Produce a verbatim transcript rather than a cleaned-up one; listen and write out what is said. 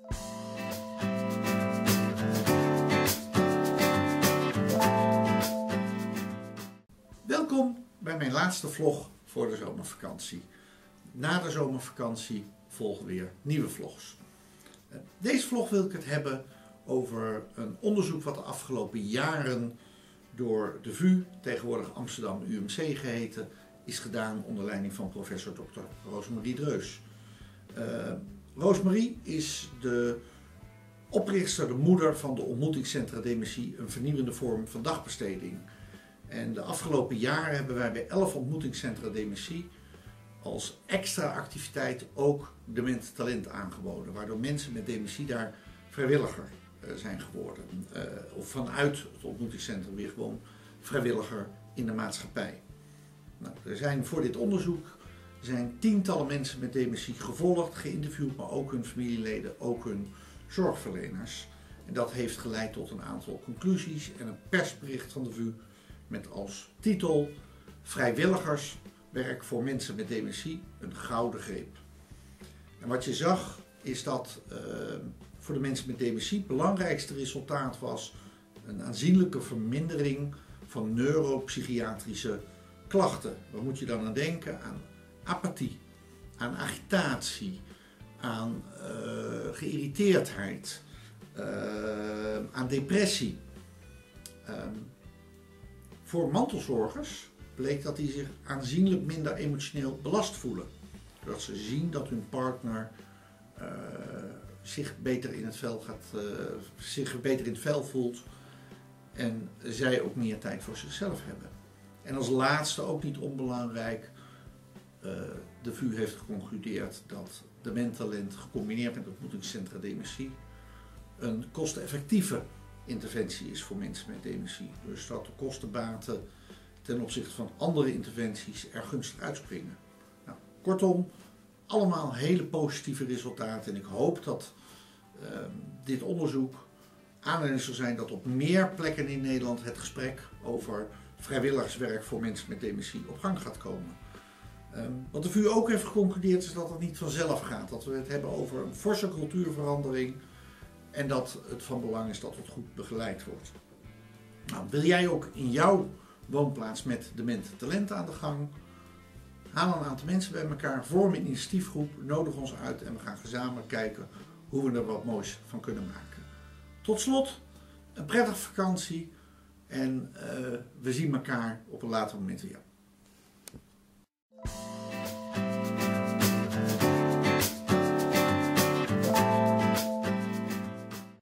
Welkom bij mijn laatste vlog voor de zomervakantie. Na de zomervakantie volgen weer nieuwe vlogs. Deze vlog wil ik het hebben over een onderzoek wat de afgelopen jaren door de V U, tegenwoordig Amsterdam U M C geheten, is gedaan onder leiding van professor dokter Rosemarie Dreus. Uh, Rosemarie is de oprichter, de moeder van de ontmoetingscentra Dementie, een vernieuwende vorm van dagbesteding. En de afgelopen jaren hebben wij bij elf ontmoetingscentra Dementie als extra activiteit ook dement talent aangeboden, waardoor mensen met dementie daar vrijwilliger uh, zijn geworden. Uh, of vanuit het ontmoetingscentrum weer gewoon vrijwilliger in de maatschappij. Nou, er zijn voor dit onderzoek zijn tientallen mensen met dementie gevolgd, geïnterviewd, maar ook hun familieleden, ook hun zorgverleners. En dat heeft geleid tot een aantal conclusies en een persbericht van de V U met als titel Vrijwilligerswerk voor mensen met dementie, een gouden greep. En wat je zag is dat uh, voor de mensen met dementie het belangrijkste resultaat was een aanzienlijke vermindering van neuropsychiatrische klachten. Waar moet je dan aan denken? Aan apathie, aan agitatie, aan uh, geïrriteerdheid, uh, aan depressie. Um, voor mantelzorgers bleek dat die zich aanzienlijk minder emotioneel belast voelen. Doordat ze zien dat hun partner uh, zich beter in het vel gaat, uh, zich beter in het vel voelt en zij ook meer tijd voor zichzelf hebben. En als laatste, ook niet onbelangrijk, uh, de V U heeft geconcludeerd dat dement talent gecombineerd met ontmoetingscentra dementie een kosteneffectieve interventie is voor mensen met dementie. Dus dat de kostenbaten ten opzichte van andere interventies er gunstig uitspringen. Nou, kortom, allemaal hele positieve resultaten en ik hoop dat uh, dit onderzoek aanleiding zal zijn dat op meer plekken in Nederland het gesprek over vrijwilligerswerk voor mensen met dementie op gang gaat komen. Um, wat de V U ook heeft geconcludeerd is dat het niet vanzelf gaat. Dat we het hebben over een forse cultuurverandering en dat het van belang is dat het goed begeleid wordt. Nou, wil jij ook in jouw woonplaats met dement talent aan de gang? Haal een aantal mensen bij elkaar, vorm een initiatiefgroep, nodig ons uit en we gaan gezamenlijk kijken hoe we er wat moois van kunnen maken. Tot slot, een prettige vakantie en uh, we zien elkaar op een later moment weer.